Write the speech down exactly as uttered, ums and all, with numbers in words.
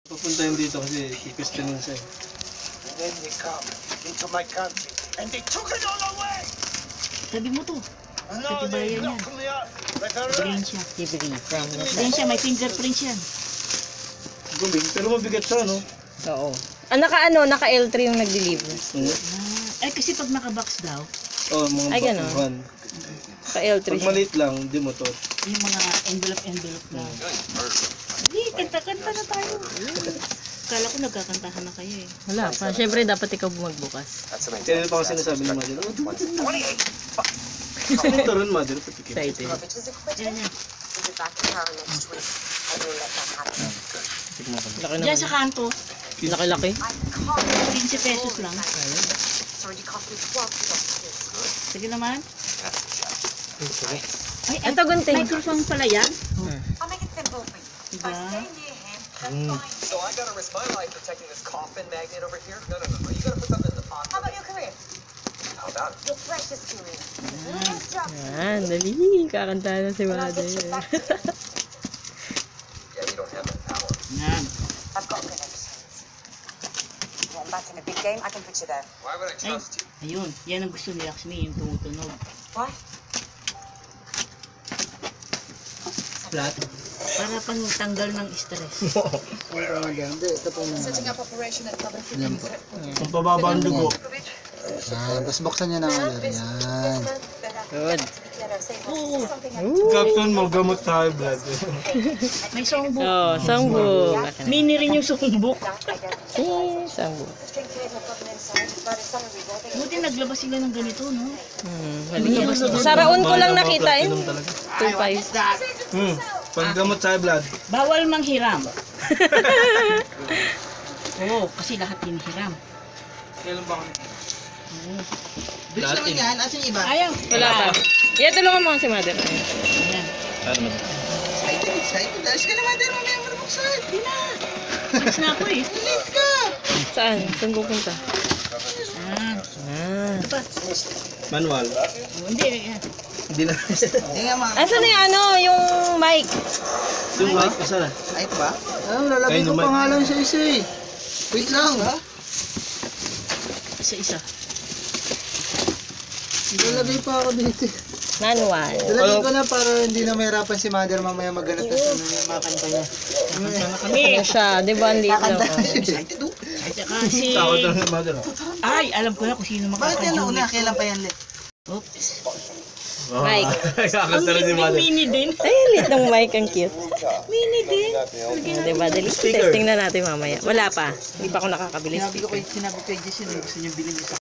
Papunta yun dito kasi i-questionin siya. And then they come into my country and they took it all away. Sabi mo to. No, they locked me up like a Green rat. siya. Libre from the Green siya, may fingerprints yan. Guling, pero mabigat siya, no? Oo. Ah, naka ano, naka L three yung nag-deliver. Oo. Ah, ay kasi pag nakabox daw, Oh, mga Ay, ganun. bakuhan. Naka L three Pag siya. maliit lang, di motor. yung mga envelope-envelope na. Hindi, kanta-kanta na tayo. Kala ko nagkakantahan na kayo eh. Wala pa. Siyempre, dapat ikaw magbukas. Kaya pa kasi sinasabi ni Mother, oh, dumating na. Ito rin, Mother, patikin. Excited. Yan yan. Laki Diyan naman. sa kanto, Laki-laki. fifteen pesos lang. Sige naman. Ay, ay, Ito, gunting. microphone pala yan. I'll make it simple for you. Diba? Stay near him. So I gotta risk my life protecting this coffin magnet over here? No, no, no, no. You gotta put something in the pot. How about your career? How about it? Your precious career. Your job. Yan, dali. Kakanta na si And I'll Mother. get you back to you. Yeah, you don't have that power. Yan. I've got connections. You want back in a big game? I can put you there. Why would I Ay, trust you? ayun. Yan ang gusto ni Lakshmi, yung tumutunog. Why? Flat. Para pang tanggal ng stress. Setting up operation at public. Kung pababa ang dugo. Yan, tapos buksan niya ng ano. Yan. Good. Oo. Captain mo, gamot sa high blood. May songbok. Oh, sangbuk. Mini rin yung songbok. Eh, sangbuk. Buti naglabas sila ng ganito, no? Hmm. Sa raon ko lang nakita eh. two five. Hmm. Pag gamot sa high blood. Bawal manghiram. Oo, kasi lahat hinihiram. Kailan ba kami? Bilis naman yan, asan yung iba? Ayaw. Wala pa. Yeah, tulungan mo si Mother. Ayan. Excited, excited. Alis ka naman din, mamaya mo na buksan. Di na. Alis na ako eh. Late ka. Saan? Saan pupunta? Ah. Ah. Ito pa. Manual. Oh, hindi. Ayan. Hindi na. Hindi nga mga. Asan na yung ano, yung mic? Yung mic, isa na. Ay, ito ba? Ah, lalagay Ay, ko naman. pangalan sa isa eh. Wait lang ha. Isa-isa. Lalagay pa ako dito. Manual. Lalagay ko na para hindi na mahirapan si Mother mamaya magganap na sa ano yung mga kanta niya. Kami. Ano siya? Di ba ang liit lang? Excited oh. At saka si... Takot lang sa Mother. Ay, alam ko na kung sino Bakit yan nauna? makakajumit. Kailan pa yan lit? Oops. Mic. Kakanta rin ni Ang Mother. mini din. Ay, liit ng mic. Ang cute. Mini din. Di ba? Dali. Testing na natin mamaya. Wala pa. Hindi pa ako nakakabili. Sinabi ko kay sinabi ko kay Jess yun, gusto niya bilhin niya sa